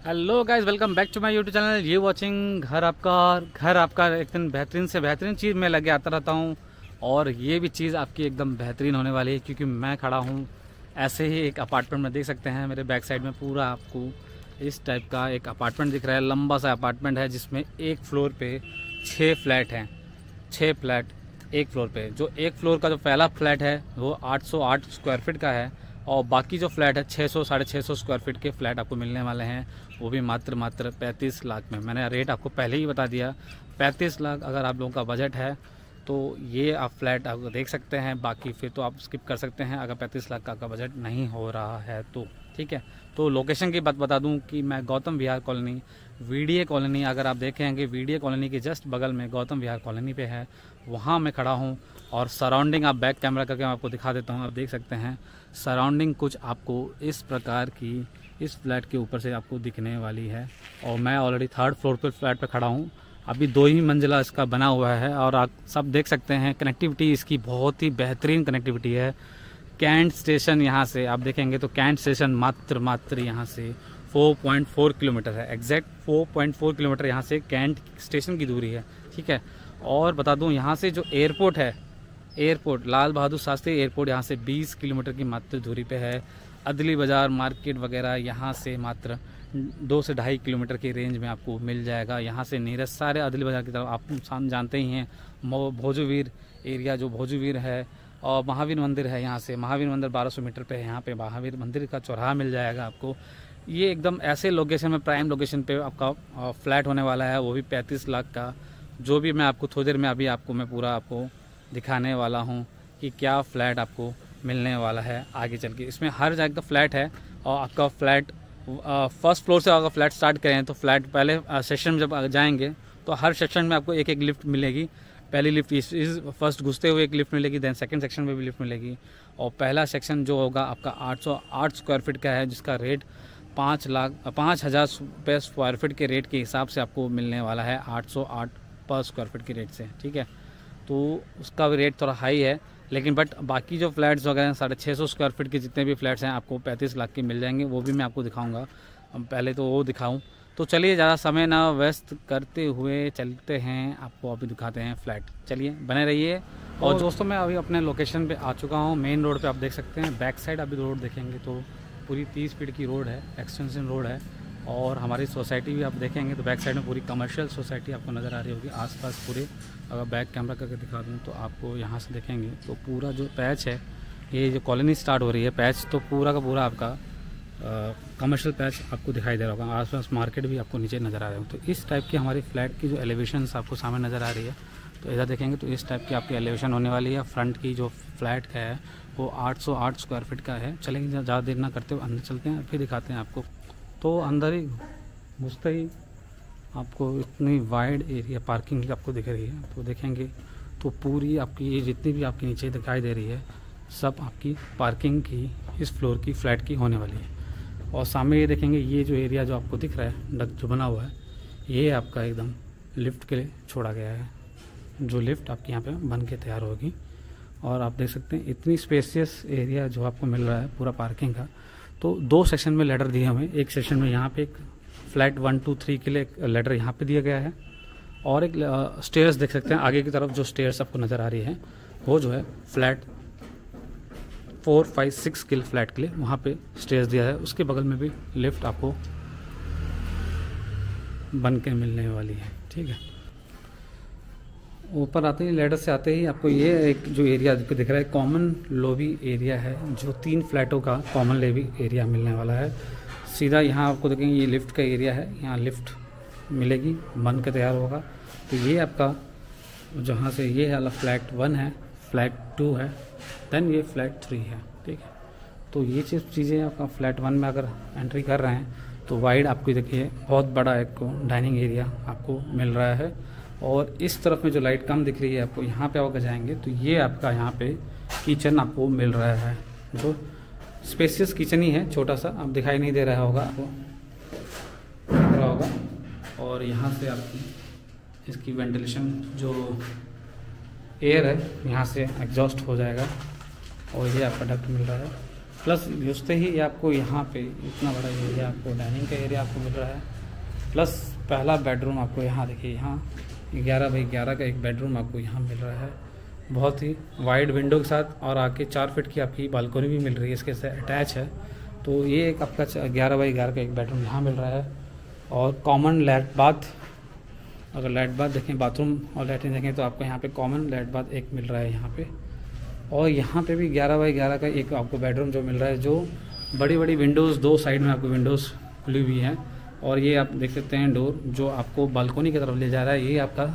Hello guys, welcome back to my YouTube channel. ये watching घर आपका एकदम बेहतरीन से बेहतरीन चीज़ में लगे आता रहता हूँ। और ये भी चीज़ आपकी एकदम बेहतरीन होने वाली है, क्योंकि मैं खड़ा हूँ ऐसे ही एक अपार्टमेंट में। देख सकते हैं मेरे बैक साइड में पूरा आपको इस टाइप का एक अपार्टमेंट दिख रहा है। लंबा सा अपार्टमेंट है जिसमें एक फ्लोर पे 6 फ्लैट हैं। 6 फ्लैट एक फ्लोर पे। जो एक फ्लोर का जो पहला फ्लैट है वो 808 स्क्वायर फीट का है, और बाकी जो फ्लैट है 600 साढ़े 600 स्क्वायर फीट के फ्लैट आपको मिलने वाले हैं, वो भी मात्र 35 लाख में। मैंने रेट आपको पहले ही बता दिया, 35 लाख अगर आप लोगों का बजट है तो ये आप फ्लैट आप देख सकते हैं। बाकी फिर तो आप स्किप कर सकते हैं अगर 35 लाख का आपका बजट नहीं हो रहा है तो। ठीक है, तो लोकेशन की बात बता दूं कि मैं Gautam Vihar colony, VDA colony, अगर आप देखेंगे वीडीए कॉलोनी के जस्ट बगल में गौतम विहार कॉलोनी पे है, वहाँ मैं खड़ा हूँ। और सराउंडिंग आप बैक कैमरा करके मैं आपको दिखा देता हूँ। आप देख सकते हैं सराउंडिंग कुछ आपको इस प्रकार की इस फ्लैट के ऊपर से आपको दिखने वाली है। और मैं ऑलरेडी 3rd फ्लोर पे फ्लैट पे खड़ा हूँ। अभी 2 ही मंजिला इसका बना हुआ है, और आप सब देख सकते हैं कनेक्टिविटी इसकी बहुत ही बेहतरीन कनेक्टिविटी है। कैंट स्टेशन यहाँ से आप देखेंगे तो कैंट स्टेशन मात्र यहाँ से 4.4 किलोमीटर है। एग्जैक्ट 4.4 किलोमीटर यहाँ से कैंट स्टेशन की दूरी है। ठीक है, और बता दूँ यहाँ से जो एयरपोर्ट है, एयरपोर्ट लाल बहादुर शास्त्री एयरपोर्ट यहाँ से 20 किलोमीटर की मात्र दूरी पे है। अदली बाज़ार मार्केट वगैरह यहाँ से मात्र 2 से 2.5 किलोमीटर की रेंज में आपको मिल जाएगा। यहाँ से नीरज सारे अदली बाज़ार की तरफ आप जानते ही हैं। भोजूवीर एरिया जो भोजूवीर है, और महावीर मंदिर है। यहाँ से महावीर मंदिर 1200 मीटर पे है। यहाँ पे महावीर मंदिर का चौराहा मिल जाएगा आपको। ये एकदम ऐसे लोकेशन में, प्राइम लोकेशन पे आपका फ्लैट होने वाला है, वो भी 35 लाख का। जो भी मैं आपको थोड़ी देर में अभी आपको मैं पूरा आपको दिखाने वाला हूँ कि क्या फ्लैट आपको मिलने वाला है आगे चल के। इसमें हर जगह का फ्लैट है, और आपका फ्लैट फर्स्ट फ्लोर से अगर फ्लैट स्टार्ट करें तो फ्लैट पहले सेक्शन में जब जाएंगे तो हर सेक्शन में आपको एक लिफ्ट मिलेगी। पहली लिफ्ट इस फर्स्ट घुसते हुए एक लिफ्ट मिलेगी, देन सेकंड सेक्शन में भी लिफ्ट मिलेगी। और पहला सेक्शन जो होगा आपका 808 स्क्वायर फीट का है, जिसका रेट 5,000 रुपये स्क्वायर फीट के रेट के हिसाब से आपको मिलने वाला है, 808 पर स्क्वायर फीट के रेट से। ठीक है, तो उसका भी रेट थोड़ा हाई है, लेकिन बट बाकी जो फ्लैट्स वगैरह 650 स्क्वायर फीट के जितने भी फ्लैट्स हैं आपको 35 लाख के मिल जाएंगे। वो भी मैं आपको दिखाऊंगा। पहले तो वो दिखाऊं, तो चलिए ज़्यादा समय ना व्यस्त करते हुए चलते हैं, आपको अभी दिखाते हैं फ्लैट। चलिए बने रहिए। और दोस्तों मैं अभी अपने लोकेशन पे आ चुका हूँ। मेन रोड पे आप देख सकते हैं, बैक साइड अभी रोड देखेंगे तो पूरी 30 फीट की रोड है, एक्सटेंशन रोड है। और हमारी सोसाइटी भी आप देखेंगे तो बैक साइड में पूरी कमर्शियल सोसाइटी आपको नज़र आ रही होगी। आसपास पूरे अगर बैक कैमरा करके दिखा दूँ तो आपको यहाँ से देखेंगे तो पूरा जो पैच है, ये जो कॉलोनी स्टार्ट हो रही है पैच, तो पूरा का पूरा आपका कमर्शियल पैच आपको दिखाई दे रहा होगा। आसपास मार्केट भी आपको नीचे नज़र आ रहे हो। तो इस टाइप की हमारी फ्लैट की जो एलिवेशन आपको सामने नज़र आ रही है, तो इधर देखेंगे तो इस टाइप की आपकी एलिवेशन होने वाली है। फ्रंट की जो फ्लैट है वो 808 स्क्वायर फीट का है। चलेंगे ज़्यादा देर ना करते हुए अंदर चलते हैं, फिर दिखाते हैं आपको। तो अंदर ही घुसते ही आपको इतनी वाइड एरिया पार्किंग की आपको दिख रही है। तो देखेंगे तो पूरी आपकी ये जितनी भी आपकी नीचे दिखाई दे रही है, सब आपकी पार्किंग की इस फ्लोर की फ्लैट की होने वाली है। और सामने ये देखेंगे, ये जो एरिया जो आपको दिख रहा है डक जो बना हुआ है, ये आपका एकदम लिफ्ट के लिए छोड़ा गया है। जो लिफ्ट आपके यहाँ पे बन के तैयार होगी। और आप देख सकते हैं इतनी स्पेसियस एरिया जो आपको मिल रहा है पूरा पार्किंग का। तो 2 सेक्शन में लेटर दिए हमें। एक सेक्शन में यहाँ पे एक फ्लैट 1 2 3 के लिए एक लेटर यहाँ पे दिया गया है, और एक स्टेयर्स देख सकते हैं आगे की तरफ जो स्टेयर्स आपको नज़र आ रही है, वो जो है फ्लैट 4 5 6 के फ्लैट के लिए वहाँ पे स्टेयर्स दिया है। उसके बगल में भी लिफ्ट आपको बन के मिलने वाली है। ठीक है, ऊपर आते ही लेटर से आते ही आपको ये एक जो एरिया दिख रहा है कॉमन लॉबी एरिया है, जो 3 फ्लैटों का कॉमन लॉबी एरिया मिलने वाला है। सीधा यहाँ आपको देखेंगे ये लिफ्ट का एरिया है, यहाँ लिफ्ट मिलेगी, बन के तैयार होगा। तो ये आपका जहाँ से ये वाला फ्लैट 1 है, फ्लैट 2 है, देन ये फ्लैट 3 है। ठीक है, तो ये चीज़ें आपका फ्लैट 1 में अगर एंट्री कर रहे हैं तो वाइड आपको देखिए बहुत बड़ा एक डाइनिंग एरिया आपको मिल रहा है। और इस तरफ में जो लाइट कम दिख रही है आपको, यहाँ पे अगर जाएंगे तो ये आपका यहाँ पे किचन आपको मिल रहा है, जो स्पेसियस किचन ही है, छोटा सा, अब दिखाई नहीं दे रहा होगा आपको, दिख रहा होगा। और यहाँ से आपकी इसकी वेंटिलेशन जो एयर है यहाँ से एग्जॉस्ट हो जाएगा, और ये आपका डक्ट मिल रहा है। प्लस घुसते ही आपको यहाँ पे इतना बड़ा एरिया आपको डाइनिंग का एरिया आपको मिल रहा है। प्लस पहला बेडरूम आपको यहाँ देखिए, यहाँ 11 बाई 11 का एक बेडरूम आपको यहाँ मिल रहा है, बहुत ही वाइड विंडो के साथ। और आके 4 फीट की आपकी बालकोनी भी मिल रही है, इसके साथ अटैच है। तो ये एक आपका 11 बाई 11 का एक बेडरूम यहाँ मिल रहा है। और कॉमन लैट बाथ, अगर लैट बाथ देखें, बाथरूम और लैट्रिन देखें तो आपको यहाँ पे कॉमन लैट बाथ एक मिल रहा है यहाँ पे। और यहाँ पे भी 11 बाई 11 का एक आपको बेडरूम जो मिल रहा है, जो बड़ी बड़ी विंडोज़, 2 साइड में आपको विंडोज़ खुली हुई हैं। और ये आप देख सकते हैं डोर जो आपको बालकोनी की तरफ ले जा रहा है। ये आपका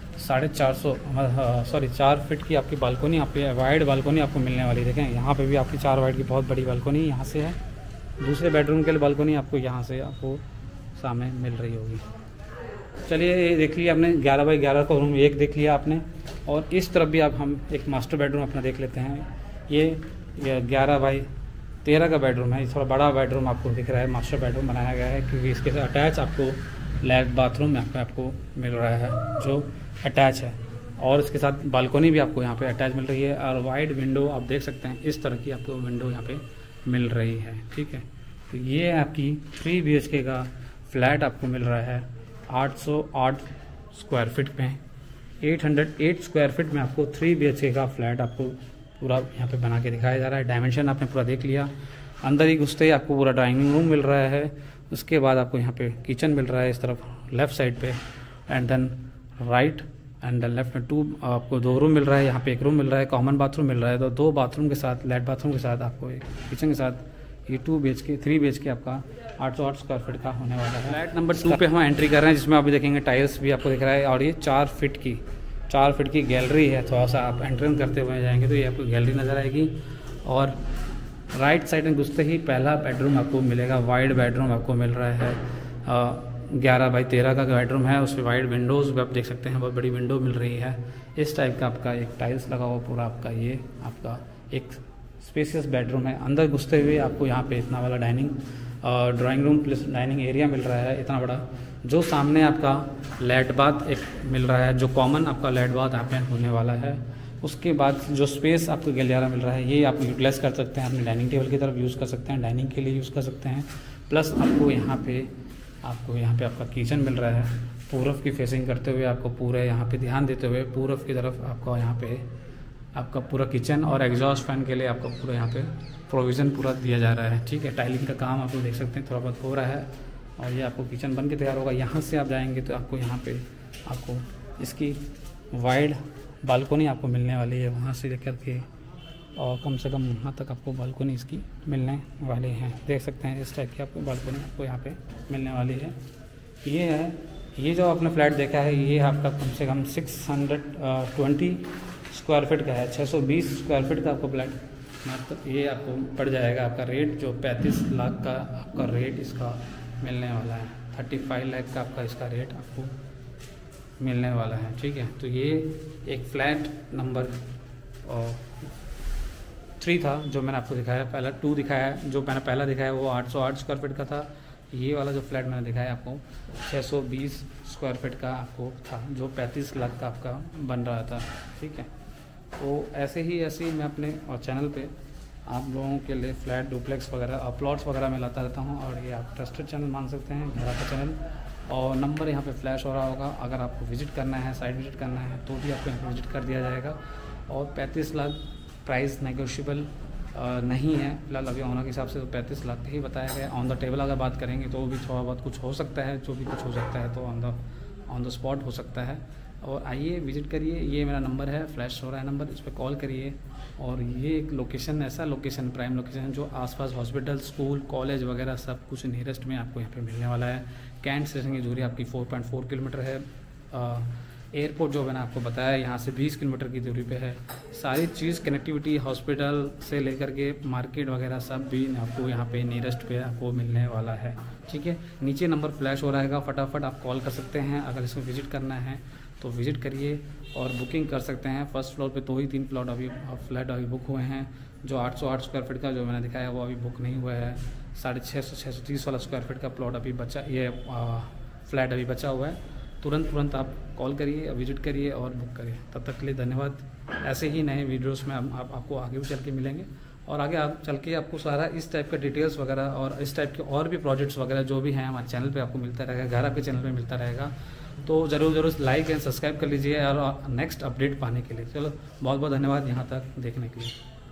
4 फीट की आपकी बालकोनी, यहाँ पे वाइड बालकोनी आपको मिलने वाली। देखें यहाँ पे भी आपकी 4 वाइड की बहुत बड़ी बालकोनी यहाँ से है। दूसरे बेडरूम के लिए बालकोनी आपको यहाँ से आपको सामने मिल रही होगी। चलिए ये देख लिया आपने 11 बाई 11 का रूम एक देख लिया आपने। और इस तरफ भी आप हम एक मास्टर बेडरूम अपना देख लेते हैं। ये 11 बाई 13 का बेडरूम है। थोड़ा बड़ा बेडरूम आपको दिख रहा है, मास्टर बेडरूम बनाया गया है, क्योंकि इसके साथ अटैच आपको लैट बाथरूम में आपको मिल रहा है जो अटैच है। और इसके साथ बालकोनी भी आपको यहाँ पे अटैच मिल रही है। और वाइड विंडो आप देख सकते हैं, इस तरह की आपको विंडो यहाँ पे मिल रही है। ठीक है, तो ये आपकी 3 BHK का फ्लैट आपको मिल रहा है 808 स्क्वायर फीट में। 808 स्क्वायर फीट में आपको 3 BHK का फ्लैट आपको पूरा यहाँ पे बना के दिखाया जा रहा है। डायमेंशन आपने पूरा देख लिया। अंदर ही घुसते ही आपको पूरा डाइनिंग रूम मिल रहा है। उसके बाद आपको यहाँ पे किचन मिल रहा है इस तरफ लेफ़्ट साइड पे, and then right and then left में आपको 2 रूम मिल रहा है। यहाँ पे एक रूम मिल रहा है, कॉमन बाथरूम मिल रहा है। तो 2 बाथरूम के साथ, लैट बाथरूम के साथ आपको एक किचन के साथ ये 2 BHK 3 BHK आपका 808 स्क्वायर फीट का होने वाला है। फ्लैट नंबर 2 पे हम एंट्री कर रहे हैं, जिसमें आप भी देखेंगे टाइल्स भी आपको दिख रहा है। और ये 4 फीट की गैलरी है। थोड़ा सा आप एंट्रेंस करते हुए जाएंगे तो ये आपको गैलरी नज़र आएगी। और राइट साइड में घुसते ही पहला बेडरूम आपको मिलेगा, वाइड बेडरूम आपको मिल रहा है। 11 बाई 13 का बेडरूम है, उसमें वाइड विंडोज़ भी आप देख सकते हैं, बहुत बड़ी विंडो मिल रही है। इस टाइप का आपका एक टाइल्स लगा हुआ पूरा आपका ये आपका एक स्पेसियस बेडरूम है। अंदर घुसते हुए आपको यहाँ पे इतना वाला drawing room plus dining area मिल रहा है इतना बड़ा। जो सामने आपका लैट बाथ एक मिल रहा है, जो कॉमन आपका लैट बाथ यहाँ पे होने वाला है। उसके बाद जो स्पेस आपको गलियारा मिल रहा है, ये आप यूटिलाइज़ कर सकते हैं, अपने डाइनिंग टेबल की तरफ यूज़ कर सकते हैं, डाइनिंग के लिए यूज़ कर सकते हैं। प्लस आपको यहाँ पे आपका किचन मिल रहा है, पूरब की फेसिंग करते हुए आपको पूरे यहाँ पे ध्यान देते हुए पूरब की तरफ आपको यहाँ पे आपका पूरा किचन और एग्जॉस्ट फैन के लिए आपका पूरा यहाँ पे प्रोविज़न पूरा दिया जा रहा है। ठीक है, टाइलिंग का काम आप लोग देख सकते हैं थोड़ा बहुत हो रहा है। और ये आपको किचन बन के तैयार होगा। यहाँ से आप जाएंगे तो आपको यहाँ पे आपको इसकी वाइड बालकोनी आपको मिलने वाली है, वहाँ से लेकर के और कम से कम वहाँ तक आपको बालकोनी इसकी मिलने वाली है। देख सकते हैं इस टाइप की आपको बालकोनी आपको यहाँ पे मिलने वाली है। ये जो आपने फ्लैट देखा है, ये आपका कम से कम 620 स्क्वायर फीट का है। 620 स्क्वायर फीट का आपको फ्लैट मतलब ये आपको पड़ जाएगा। आपका रेट जो 35 लाख का आपका रेट इसका मिलने वाला है। 35 लाख का आपका इसका रेट आपको मिलने वाला है। ठीक है, तो ये एक फ्लैट नंबर 3 था जो मैंने आपको दिखाया। पहला 2 दिखाया है, जो मैंने पहला दिखाया वो 808 स्क्वायर फीट का था। ये वाला जो फ्लैट मैंने दिखाया आपको 620 स्क्वायर फीट का आपको था, जो 35 लाख का आपका बन रहा था। ठीक है, तो ऐसे ही मैं अपने चैनल पे आप लोगों के लिए फ्लैट, डुप्लेक्स वगैरह और प्लॉट्स वगैरह मैं लाता रहता हूँ। और ये आप ट्रस्टेड चैनल मान सकते हैं, घर का चैनल। और नंबर यहाँ पे फ्लैश हो रहा होगा, अगर आपको विज़िट करना है, साइट विज़िट करना है तो भी आपको यहाँ पे विज़िट कर दिया जाएगा। और 35 लाख प्राइस नेगोशिएबल नहीं है फिलहाल, अभी ऑनर के हिसाब से तो 35 लाख ही बताया गया। ऑन द टेबल अगर बात करेंगे तो भी थोड़ा बहुत कुछ हो सकता है, जो भी कुछ हो सकता है तो ऑन द स्पॉट हो सकता है। और आइए विज़िट करिए, ये मेरा नंबर है, फ्लैश हो रहा है नंबर, इस पर कॉल करिए। और ये एक लोकेशन, ऐसा लोकेशन, प्राइम लोकेशन जो आसपास हॉस्पिटल, स्कूल, कॉलेज वगैरह सब कुछ नियरेस्ट में आपको यहाँ पे मिलने वाला है। कैंट स्टेशन की दूरी आपकी 4.4 किलोमीटर है। एयरपोर्ट जो मैंने आपको बताया यहाँ से 20 किलोमीटर की दूरी पे है। सारी चीज़ कनेक्टिविटी हॉस्पिटल से लेकर के मार्केट वगैरह सब भी आपको यहाँ पे नियरेस्ट पे आपको मिलने वाला है। ठीक है, नीचे नंबर फ्लैश हो रहेगा, फटाफट आप कॉल कर सकते हैं। अगर इसमें विज़िट करना है तो विज़िट करिए और बुकिंग कर सकते हैं। फर्स्ट फ्लोर पे 2 ही 3 फ्लैट अभी बुक हुए हैं। जो 808 स्क्वायर फीट का जो मैंने दिखाया वो अभी बुक नहीं हुआ है। 630 वाला स्क्वायर फीट का प्लॉट अभी फ्लैट अभी बचा हुआ है। तुरंत आप कॉल करिए, विजिट करिए और बुक करिए। तब तक के लिए धन्यवाद। ऐसे ही नए वीडियोस में आपको आगे भी चल के मिलेंगे। और आगे आप चल के आपको सारा इस टाइप का डिटेल्स वगैरह और इस टाइप के और भी प्रोजेक्ट्स वगैरह जो भी हैं हमारे चैनल पे आपको मिलता रहेगा, घर आपके चैनल पे मिलता रहेगा। तो ज़रूर लाइक एंड सब्सक्राइब कर लीजिए और नेक्स्ट अपडेट पाने के लिए। चलो बहुत बहुत धन्यवाद यहाँ तक देखने के लिए।